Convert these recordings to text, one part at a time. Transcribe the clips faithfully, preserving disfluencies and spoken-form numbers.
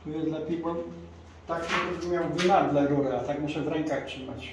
Tu jest lepiej, bo tak to bym miał wynadle rurę, a tak muszę w rękach trzymać.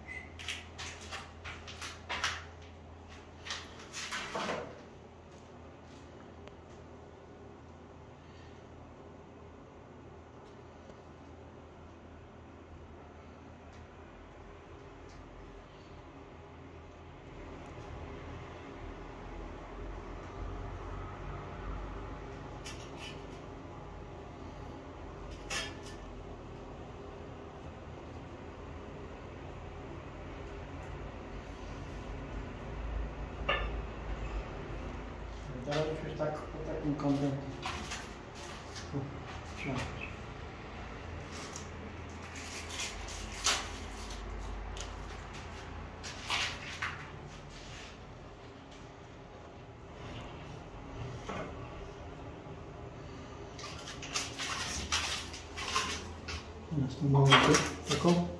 Teraz już tak pod takim kątem wciągnąć. Następną taką.